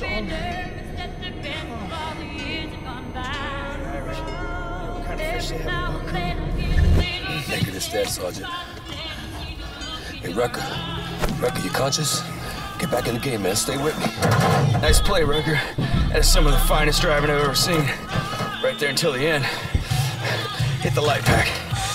on. What kind of fish they have in Buck? Negative stat, Sergeant. Hey, Wrecker, you conscious? Get back in the game, man. Stay with me. Nice play, Wrecker. That is some of the finest driving I've ever seen. Right there until the end. Hit the light pack.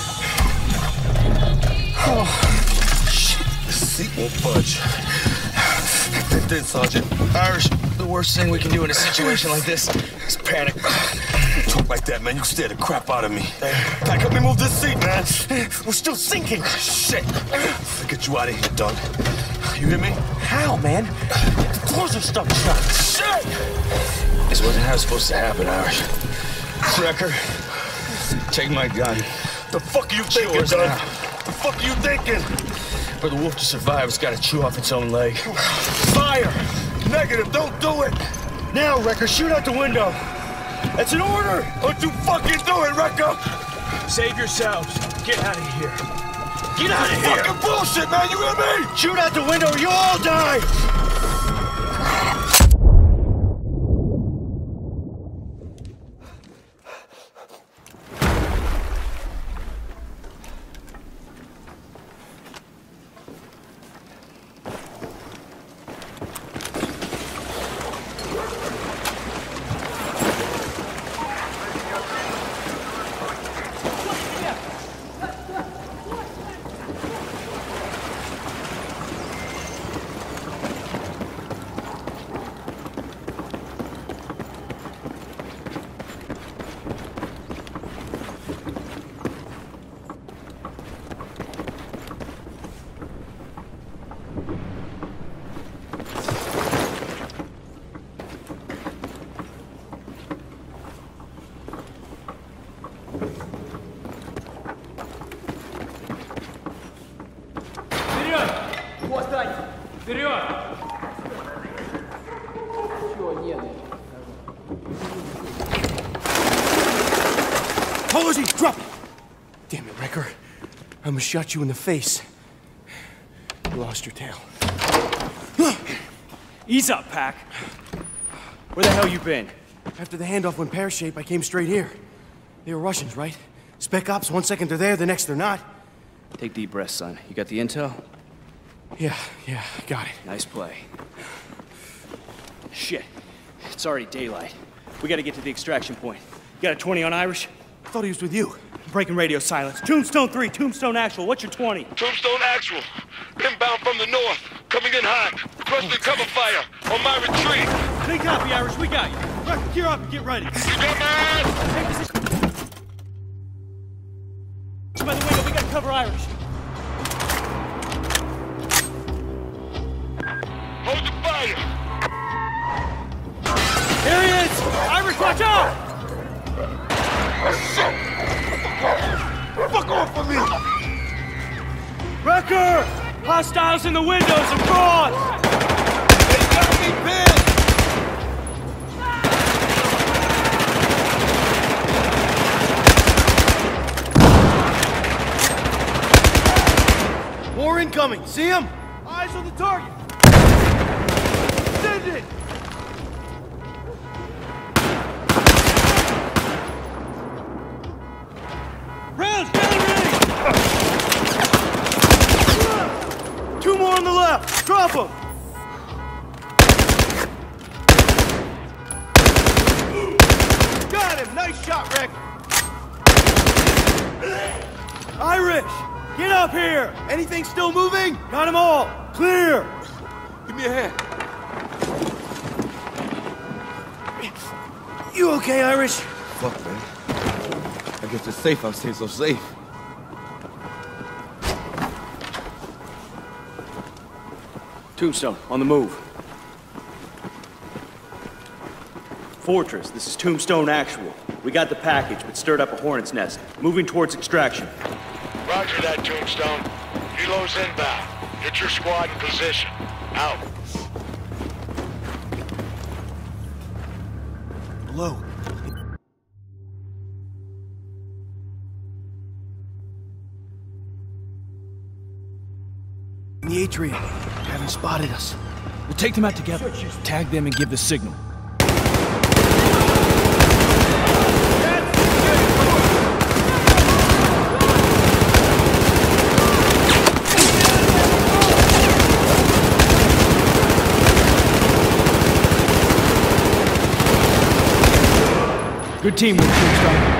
Oh, shit. The seat won't budge. That did, Sergeant. Irish, the worst thing we can do in a situation like this is panic. Don't talk like that, man. You scare the crap out of me. Pack up and move this seat, man. We're still sinking. Shit. I'll get you out of here, Doug. You hear me? How, man? The doors are stuck shut. Shit! This wasn't how it was supposed to happen, Irish. Wrecker, take my gun. The fuck are you thinking, Yours Doug? now. The fuck are you thinking? For the wolf to survive, it's got to chew off its own leg. Fire! Negative, don't do it! Now, Wrecker, shoot out the window. That's an order! Don't you fucking do it, Wrecker! Save yourselves. Get out of here. Get out of here! Fucking bullshit, man, you hear me? Shoot out the window or you all die! Apology, drop it! Damn it, Wrecker. I almost shot you in the face. You lost your tail. Ease up, Pac. Where the hell you been? After the handoff went pear-shaped, I came straight here. They were Russians, right? Spec ops, 1 second they're there, the next they're not. Take deep breaths, son. You got the intel? Yeah, got it. Nice play. Shit. It's already daylight. We gotta get to the extraction point. You got a 20 on Irish? I thought he was with you. Breaking radio silence. Tombstone 3, Tombstone Actual. What's your 20? Tombstone Actual. Inbound from the north. Coming in hot. Requesting cover fire on my retreat. Big copy, Irish. We got you. Wrecker, gear up and get ready. You got my ass? By the window, we gotta cover Irish. Hold your fire. Here he is! Irish, watch out! Shit! Fuck off of me! Wrecker! Hostiles in the windows abroad! They got me pinned! More incoming, see him? Eyes on the target! Send it! Rounds, gather ready! 2 more on the left! Drop them! Got him! Nice shot, Rick! Irish! Get up here! Anything still moving? Got them all! Clear! Give me a hand. You okay, Irish? Fuck, man. I guess it's safe I stay so safe. Tombstone, on the move. Fortress, this is Tombstone Actual. We got the package, but stirred up a hornet's nest. Moving towards extraction. Roger that, Tombstone. Helo's inbound. Get your squad in position. Out. Below. In the atrium. They haven't spotted us. We'll take them out together. Tag them and give the signal. Good teamwork, Tombstone.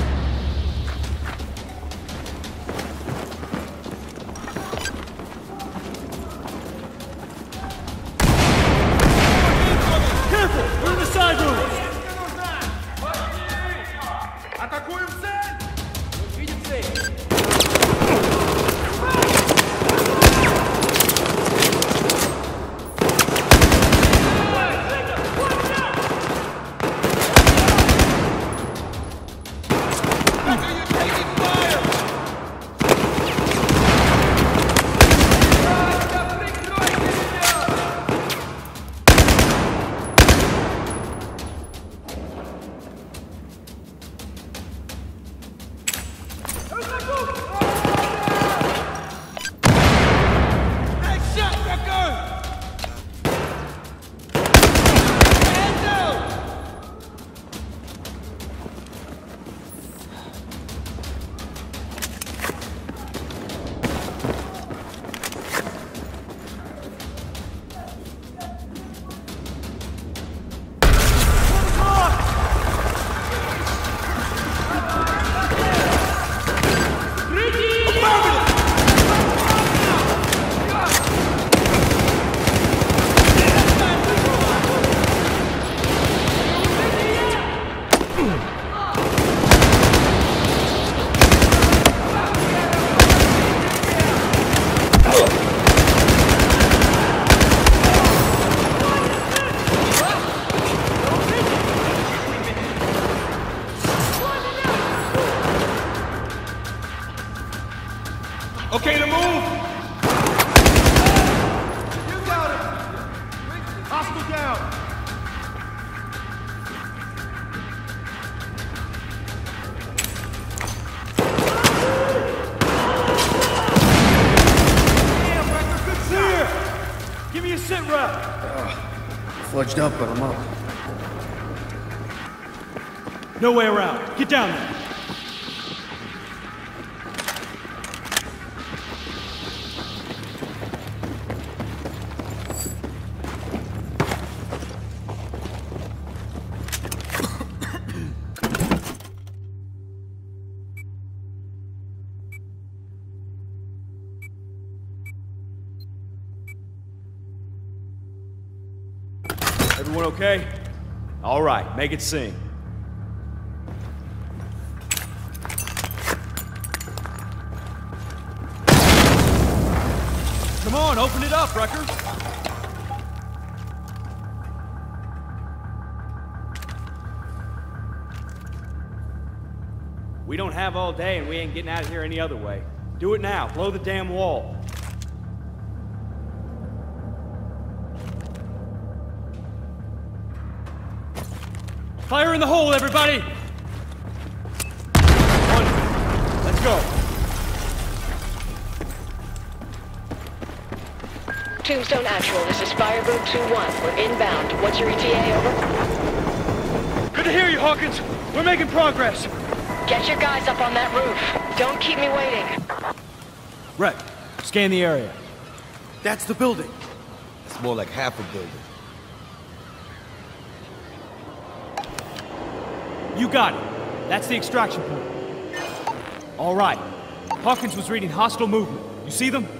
Okay to move! You got it! Hostile down! Damn, Recker, good clear! Give me a sit rep! Fudged up, but I'm up. No way around. Get down there. Everyone okay? All right, make it sing. Come on, open it up, Recker. We don't have all day and we ain't getting out of here any other way. Do it now, blow the damn wall. Fire in the hole, everybody! Let's go. Tombstone Actual, this is Firebird 2-1. We're inbound. What's your ETA, over? Good to hear you, Hawkins. We're making progress. Get your guys up on that roof. Don't keep me waiting. Rhett, scan the area. That's the building. It's more like half a building. You got it. That's the extraction point. All right. Hawkins was reading hostile movement. You see them?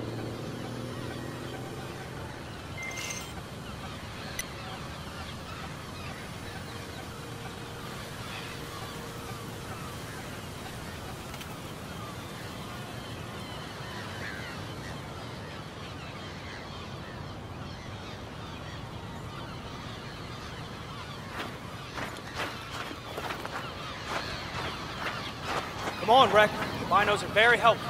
Come on, Rec. The binos are very helpful.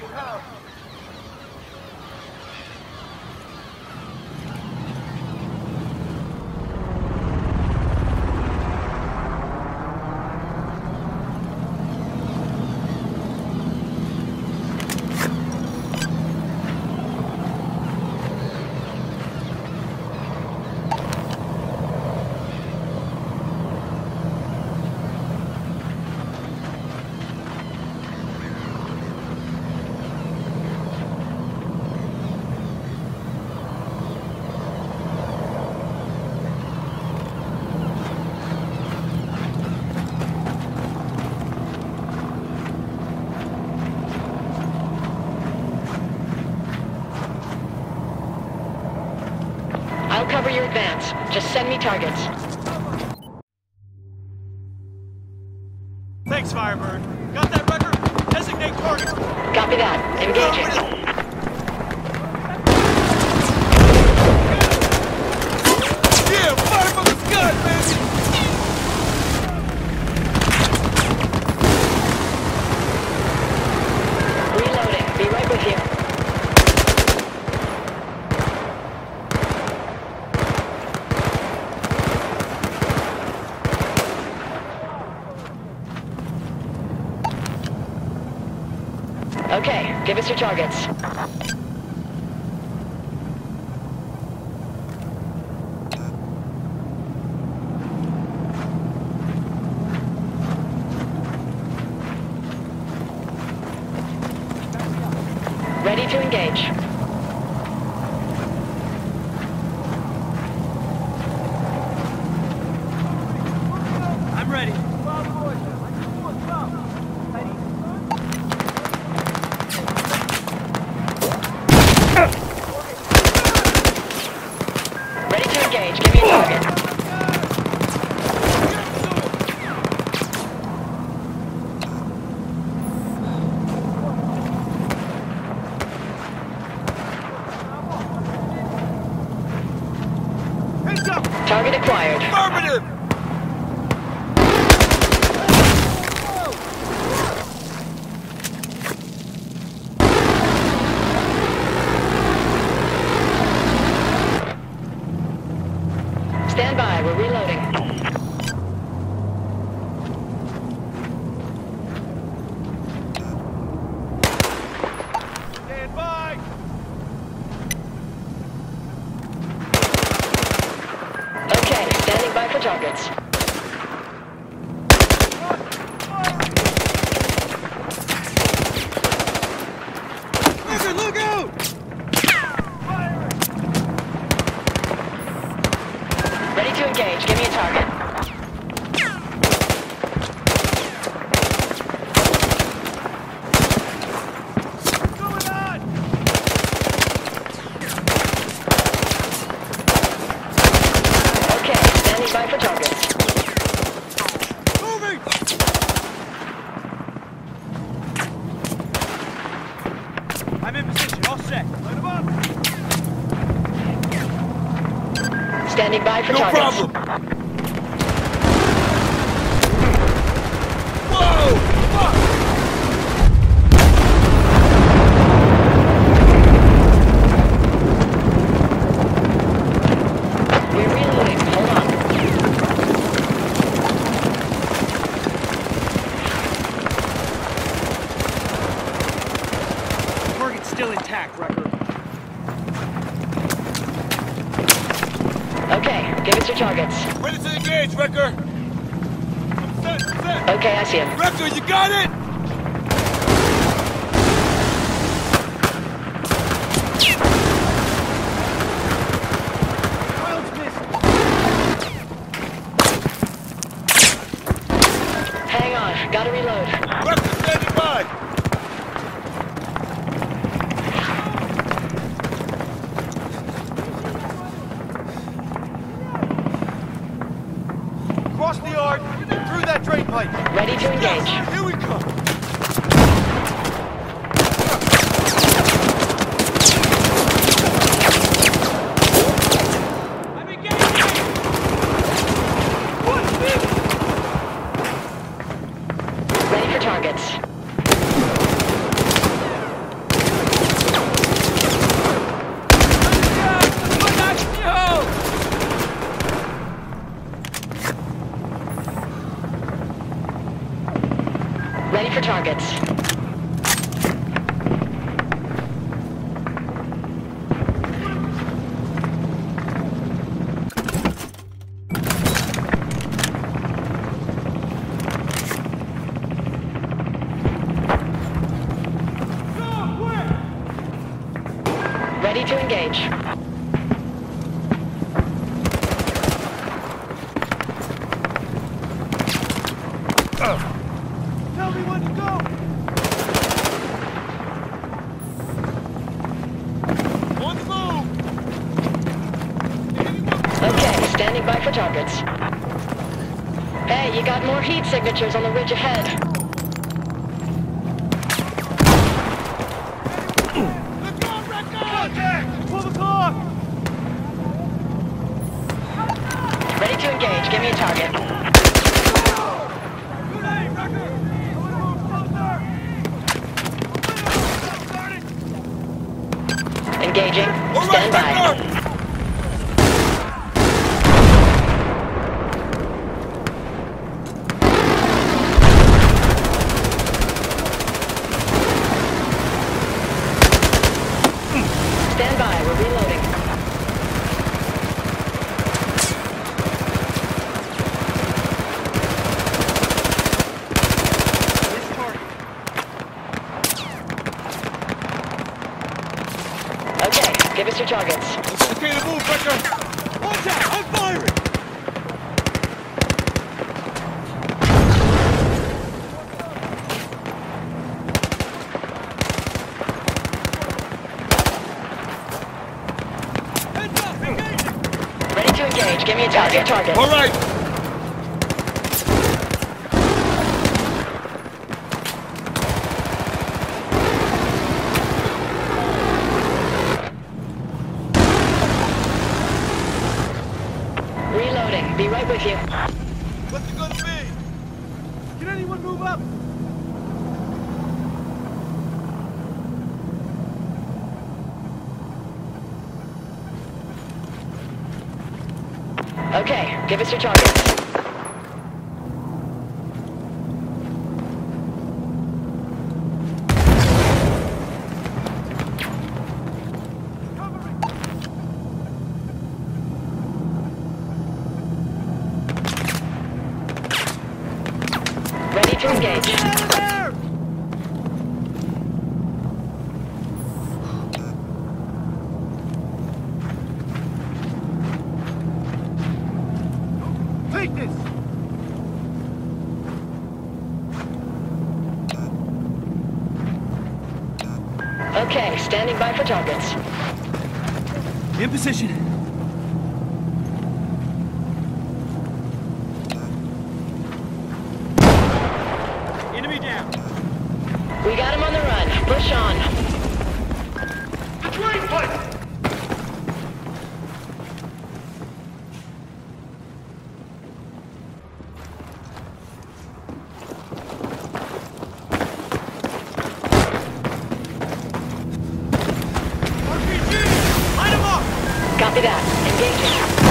I'll cover your advance. Just send me targets. Thanks, Firebird. Got that record? Designate target. Copy that. Engaging. Yeah, fire from the sky, baby! Reloading. Be right with you. Okay, give us your targets. Ready to engage. I'm ready. Ready to engage. Give me a target. Target acquired. Affirmative! Stand by. We're reloading. Stand by. Okay, standing by for targets. Look out! Ready to engage. Give me a target. Going on! Okay, standing by for targets. Moving! I'm in position. All set. Light 'em up. Standing by for No targets. problem! Whoa! Fuck! We're reloading. Hold on. Target's still intact, Wrecker. Okay, give us your targets. Ready to engage, Wrecker! I'm set, set! Okay, I see him. Wrecker, you got it? Hang on. Gotta reload. Wrecker, standing by! Cross the yard. Through that drain pipe. Ready to engage. Here we come! I'm engaged. Ready for targets. Ready for targets. Ready to engage. Tell me when to go! On the move! Okay, standing by for targets. Hey, you got more heat signatures on the ridge ahead. Let's go, Record! Contact! Pull the clock! Ready to engage. Give me a target. Good aim, Record! Engaging. Stand by. Stand by. We're reloading. Okay, give us your targets. It's okay to move, Record! Watch out! I'm firing! Heads up! Engaging! Ready to engage. Give me a target. All right! Reloading. Be right with you. What's it gonna be? Can anyone move up? Okay, give us your targets. Ready to engage. Take this! Okay, standing by for targets. In position. Enemy down. We got him on the run. Push on. Detroit, fight! Copy that. Engaging.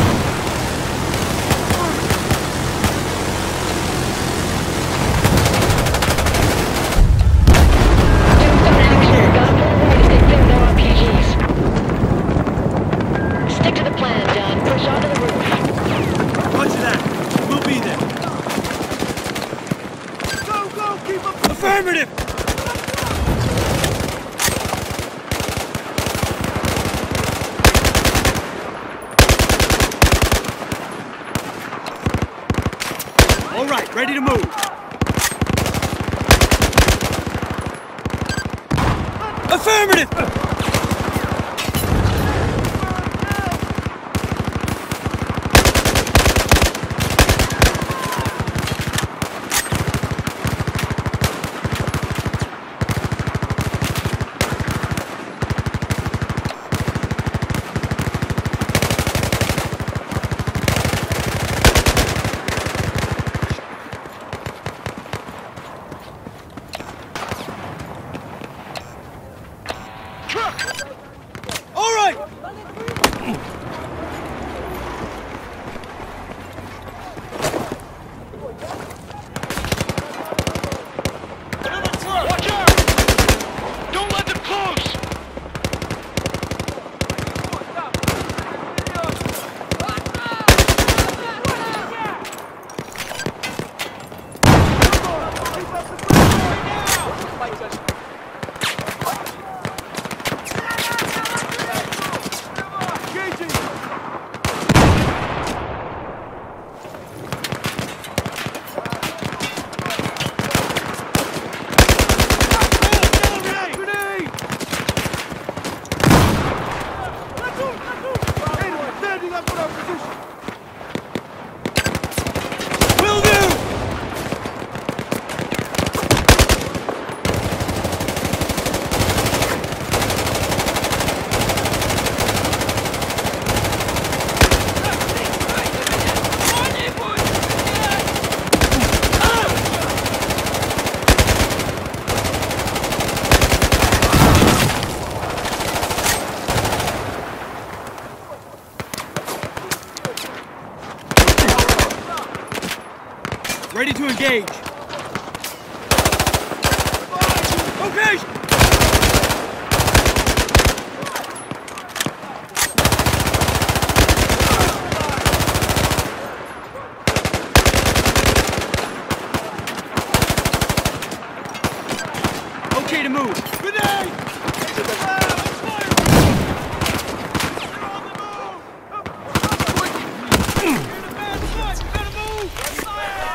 Tombstone action. Gotta pull away to stay clear of their RPGs. Stick to the plan, John. Push onto the roof. Roger that. We'll be there. Go, go! Keep up! Affirmative! All right, ready to move. Affirmative! to engage. Okay! Okay to move. Grenade! Into the ground! Fire! They're on the move! You're in a bad spot! You gotta move! Fire!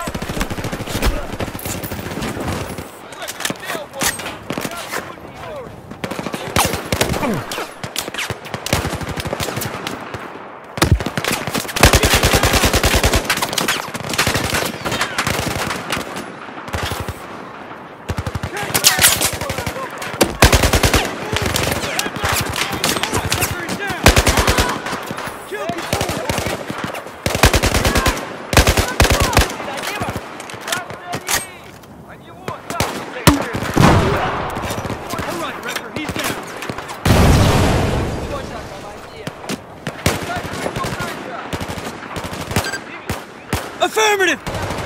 Affirmative!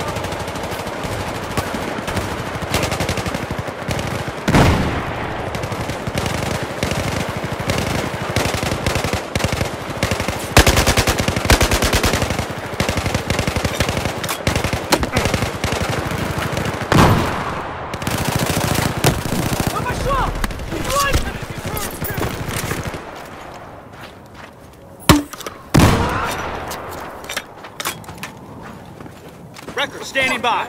Record, standing by.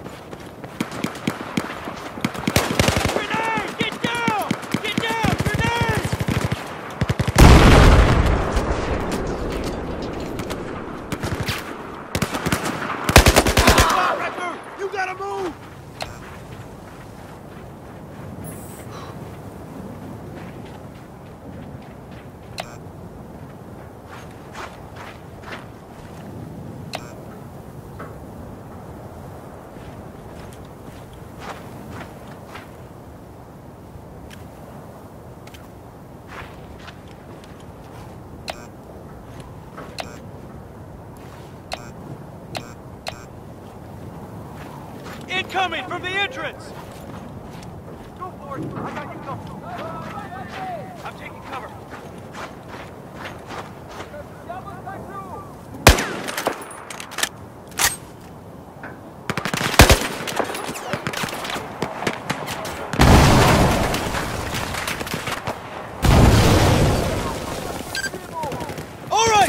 Grenade! Get down! Get down! Grenade! Record! You gotta move! Incoming from the entrance! Go for it! I got you covered. I'm taking cover. All right!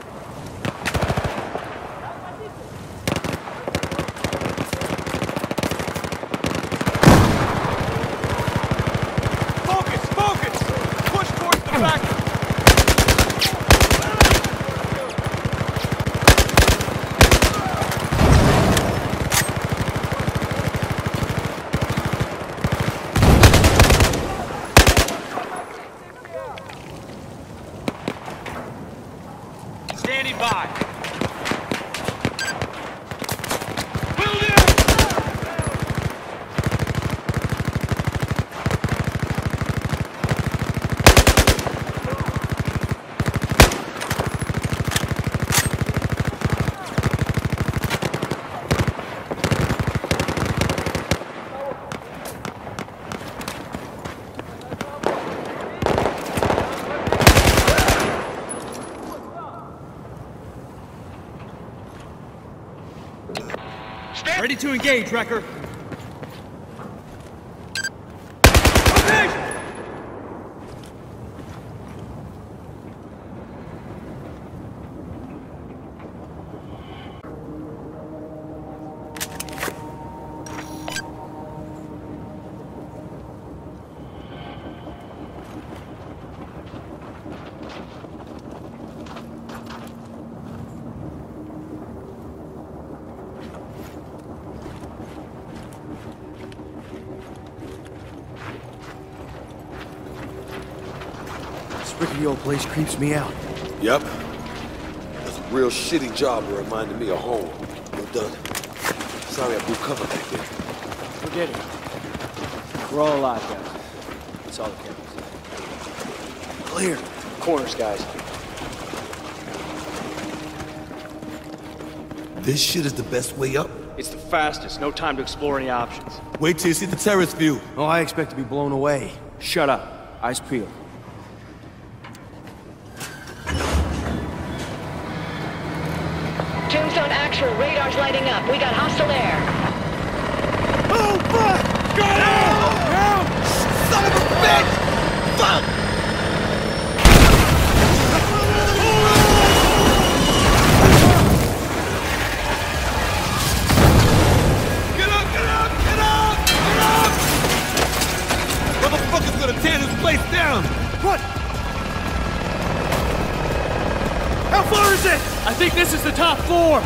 Standing by. Ready to engage, Wrecker. Okay! Rickety old place creeps me out. Yep. That's a real shitty job of reminding me of home. Well done. Sorry I blew cover back there. Forget it. We're all alive, guys. That's all that counts. Clear. Corners, guys. This shit is the best way up? It's the fastest. No time to explore any options. Wait till you see the terrace view. Oh, I expect to be blown away. Shut up. Eyes peeled. Tombstone Actual, radar's lighting up. We got hostile air. Oh, fuck! Got him! Help! Son of a bitch! Fuck! Motherfucker's gonna tear this place down! What? How far is it? I think this is the top floor.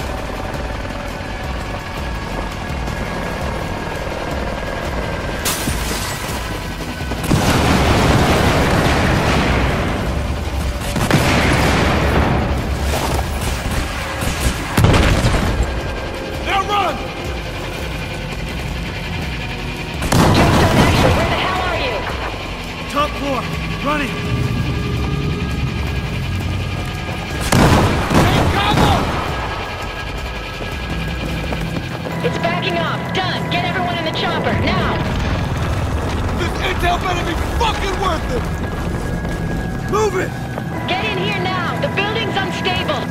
Now run! Tombstone Actual, where the hell are you? Top floor. Running. It's backing up. Done. Get everyone in the chopper, now! This intel better be fucking worth it! Move it! Get in here now! The building's unstable!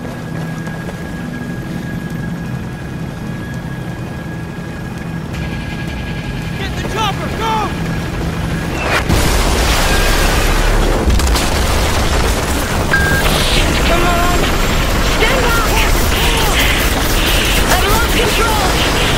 Get the chopper! Go! Come on! Stand back! I've lost control!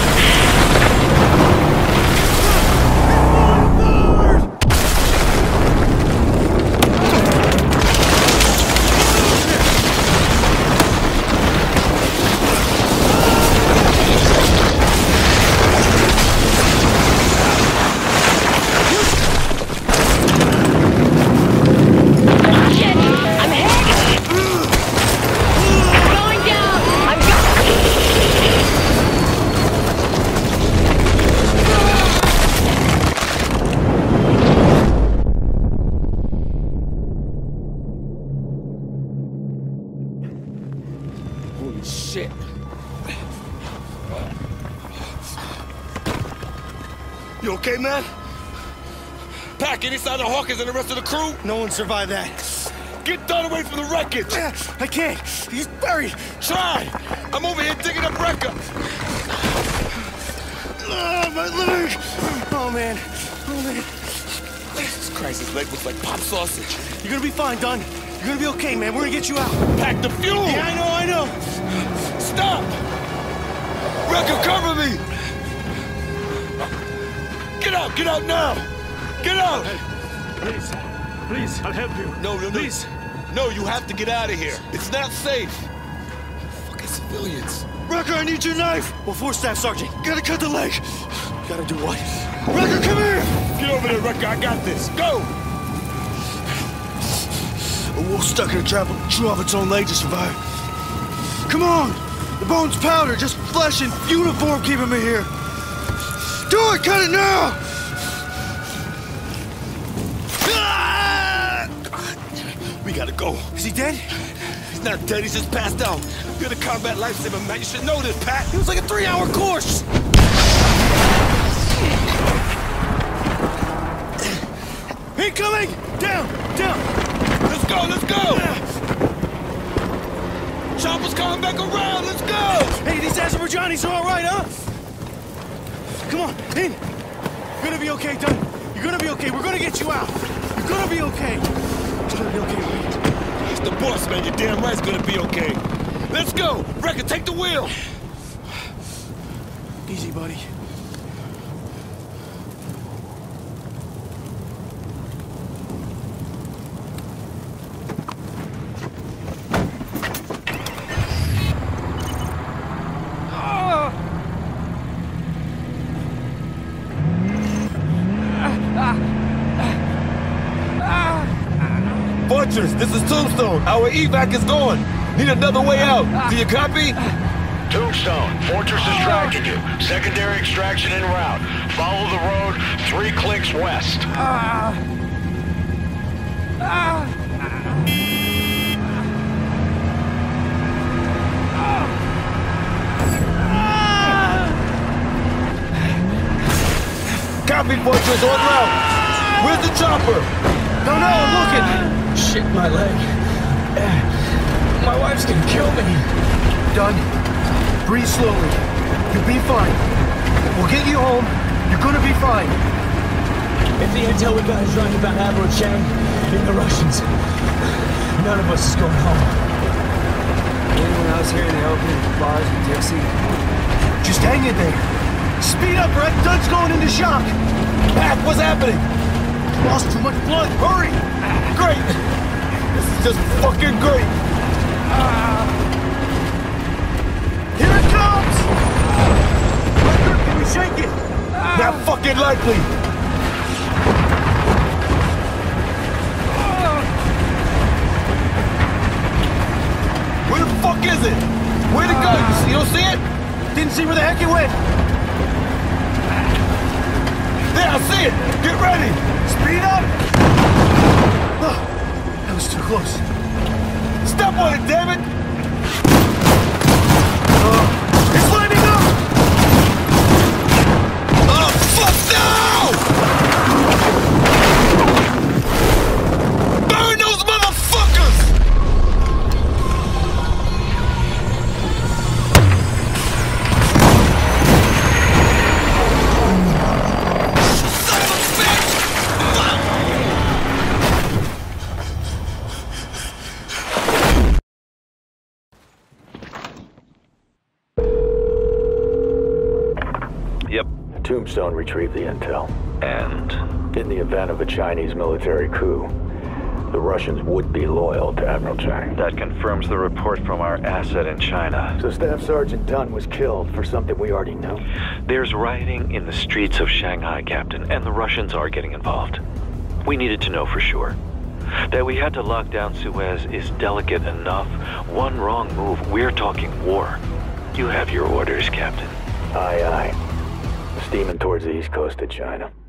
Shit! I'm hit! I'm going down! I'm Holy shit. You okay, man? Pack inside the Hawkins and the rest of the crew? No one survived that. Get done away from the wreckage! I can't. He's buried. Try! I'm over here digging up Wrecker! Oh, my leg. Oh, man. Oh, man. Jesus Christ, his leg looks like pop sausage. You're gonna be fine, Dunn. You're gonna be okay, man. We're gonna get you out. Pack the fuel! Yeah, I know. Stop! Wrecker, cover me! Get out now! Get out! Please, I'll help you. No, please. No, you have to get out of here. It's not safe. Fucking civilians. Wrecker, I need your knife. Well, 4 Staff Sergeant. Gotta cut the leg. Gotta do what? Wrecker, come here! Get over there, Wrecker. I got this. Go! A wolf stuck in a trap will chew off its own leg to survive. Come on! The bone's powder, just flesh and uniform keeping me here. Do it! Cut it now! We gotta go. Is he dead? He's not dead. He's just passed out. You're the combat lifesaver, man. You should know this, Pat. It was like a 3-hour course. Incoming! Down! Let's go! Chopper's coming back around. Let's go! Hey, these Azerbaijanis are all right, huh? Come on, in. You're gonna be okay, Dunn. You're gonna be okay. We're gonna get you out. You're gonna be okay. It's gonna be okay, Wade. It's the boss, man. You're damn right it's gonna be okay. Let's go! Wrecker, take the wheel! Easy, buddy. Fortress, this is Tombstone. Our evac is gone. Need another way out. Do you copy? Tombstone, Fortress is tracking you. Secondary extraction en route. Follow the road 3 clicks west. Scrappy Fortress en route. Where's the chopper? No, I'm looking. Shit, my leg. My wife's gonna kill me. Done. Breathe slowly. You'll be fine. We'll get you home. You're gonna be fine. If the intel we got is right about Admiral Chang and the Russians, none of us is going home. Anyone else here in the open, bars with Dixie? Just hang in there. Speed up, Brett. Dunn's going into shock. Pat, what's happening? Lost too much blood. Hurry! Great. This is just fucking great. Here it comes! Record, can you shake it? Not fucking likely. Where the fuck is it? Where'd it go? You don't see it? Didn't see where the heck it went. There, I see it. Get ready. Speed up! Oh, that was too close. Step on it, damn it. It's lining up! Oh, fuck no! Burn those motherfuckers! Tombstone retrieved the intel, and in the event of a Chinese military coup, the Russians would be loyal to Admiral Chang. That confirms the report from our asset in China. So Staff Sergeant Dunn was killed for something we already know? There's rioting in the streets of Shanghai, Captain, and the Russians are getting involved. We needed to know for sure. That we had to lock down Suez is delicate enough. One wrong move, we're talking war. You have your orders, Captain. Aye, aye. Steaming towards the east coast of China.